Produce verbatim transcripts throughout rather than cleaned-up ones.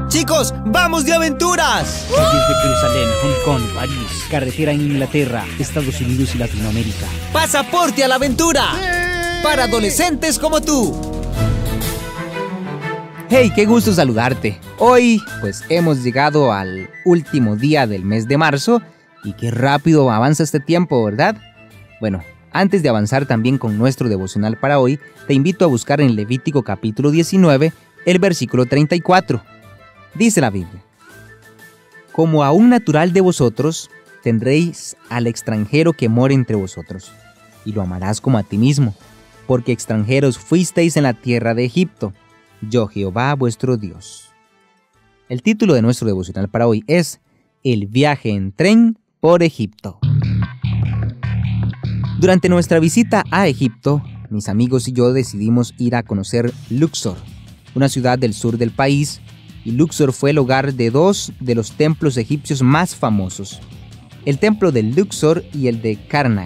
Chicos, ¡vamos de aventuras! Calles de Jerusalén, Hong Kong, París, carretera en Inglaterra, Estados Unidos y Latinoamérica. ¡Pasaporte a la aventura! Para adolescentes como tú. Hey, qué gusto saludarte. Hoy, pues hemos llegado al último día del mes de marzo y qué rápido avanza este tiempo, ¿verdad? Bueno, antes de avanzar también con nuestro devocional para hoy, te invito a buscar en Levítico capítulo diecinueve, el versículo treinta y cuatro. Dice la Biblia: como a un natural de vosotros, tendréis al extranjero que mora entre vosotros, y lo amarás como a ti mismo, porque extranjeros fuisteis en la tierra de Egipto. Yo Jehová vuestro Dios. El título de nuestro devocional para hoy es El viaje en tren por Egipto. Durante nuestra visita a Egipto, mis amigos y yo decidimos ir a conocer Luxor, una ciudad del sur del país, y Luxor fue el hogar de dos de los templos egipcios más famosos, el templo de Luxor y el de Karnak.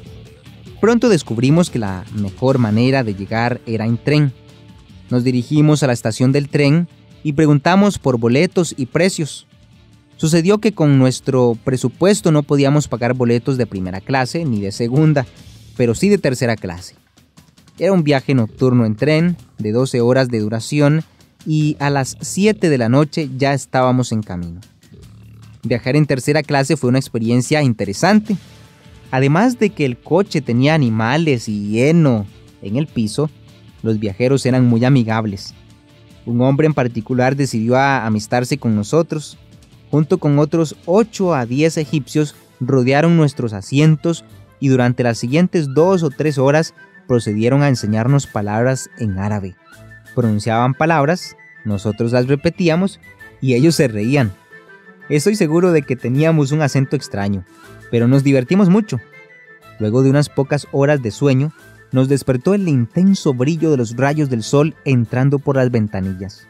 Pronto descubrimos que la mejor manera de llegar era en tren. Nos dirigimos a la estación del tren y preguntamos por boletos y precios. Sucedió que con nuestro presupuesto no podíamos pagar boletos de primera clase ni de segunda, pero sí de tercera clase. Era un viaje nocturno en tren de doce horas de duración y a las siete de la noche ya estábamos en camino. Viajar en tercera clase fue una experiencia interesante. Además de que el coche tenía animales y heno en el piso, los viajeros eran muy amigables. Un hombre en particular decidió amistarse con nosotros. Junto con otros ocho a diez egipcios rodearon nuestros asientos y durante las siguientes dos o tres horas procedieron a enseñarnos palabras en árabe. Pronunciaban palabras, nosotros las repetíamos y ellos se reían. Estoy seguro de que teníamos un acento extraño, pero nos divertimos mucho. Luego de unas pocas horas de sueño, nos despertó el intenso brillo de los rayos del sol entrando por las ventanillas.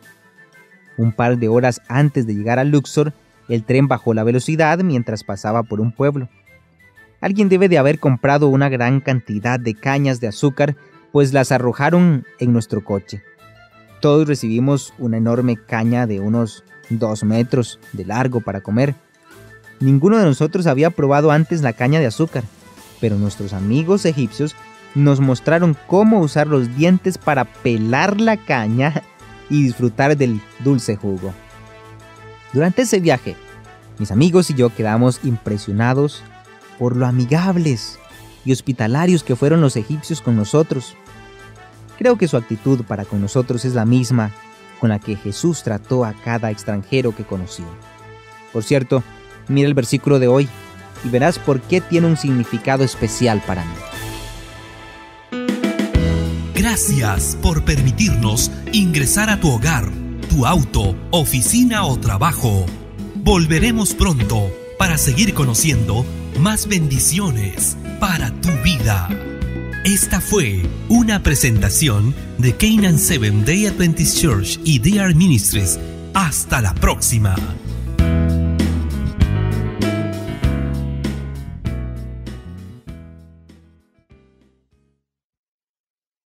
Un par de horas antes de llegar a Luxor, el tren bajó la velocidad mientras pasaba por un pueblo. Alguien debe de haber comprado una gran cantidad de cañas de azúcar, pues las arrojaron en nuestro coche. Todos recibimos una enorme caña de unos dos metros de largo para comer. Ninguno de nosotros había probado antes la caña de azúcar, pero nuestros amigos egipcios nos mostraron cómo usar los dientes para pelar la caña y disfrutar del dulce jugo. Durante ese viaje, mis amigos y yo quedamos impresionados por lo amigables y hospitalarios que fueron los egipcios con nosotros. Creo que su actitud para con nosotros es la misma con la que Jesús trató a cada extranjero que conoció. Por cierto, mira el versículo de hoy y verás por qué tiene un significado especial para mí. Gracias por permitirnos ingresar a tu hogar, tu auto, oficina o trabajo. Volveremos pronto para seguir conociendo más bendiciones para tu vida. Esta fue una presentación de Canaan Seventh Day Adventist Church y D R Ministries. Hasta la próxima.